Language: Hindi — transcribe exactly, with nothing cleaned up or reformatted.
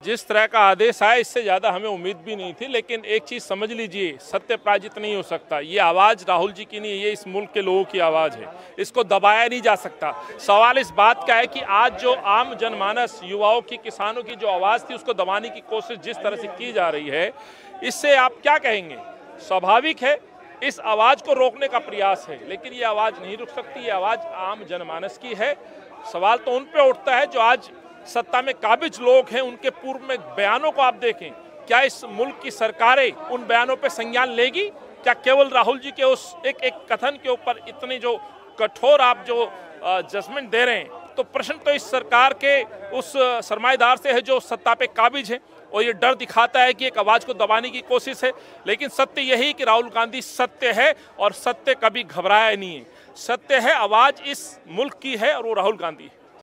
जिस तरह का आदेश आया इससे ज़्यादा हमें उम्मीद भी नहीं थी, लेकिन एक चीज़ समझ लीजिए, सत्य पराजित नहीं हो सकता। ये आवाज़ राहुल जी की नहीं, ये इस मुल्क के लोगों की आवाज़ है, इसको दबाया नहीं जा सकता। सवाल इस बात का है कि आज जो आम जनमानस, युवाओं की, किसानों की जो आवाज़ थी उसको दबाने की कोशिश जिस तरह से की जा रही है, इससे आप क्या कहेंगे? स्वाभाविक है इस आवाज़ को रोकने का प्रयास है, लेकिन ये आवाज़ नहीं रुक सकती। ये आवाज़ आम जनमानस की है। सवाल तो उन पे उठता है जो आज सत्ता में काबिज लोग हैं, उनके पूर्व में बयानों को आप देखें, क्या इस मुल्क की सरकारें उन बयानों पे संज्ञान लेगी? क्या केवल राहुल जी के उस एक एक कथन के ऊपर इतने जो कठोर आप जो जजमेंट दे रहे हैं? तो प्रश्न तो इस सरकार के उस सरमाएदार से है जो सत्ता पे काबिज है, और ये डर दिखाता है कि एक आवाज़ को दबाने की कोशिश है। लेकिन सत्य यही कि राहुल गांधी सत्य है, और सत्य कभी घबराया नहीं है। सत्य है, आवाज़ इस मुल्क की है, और वो राहुल गांधी है।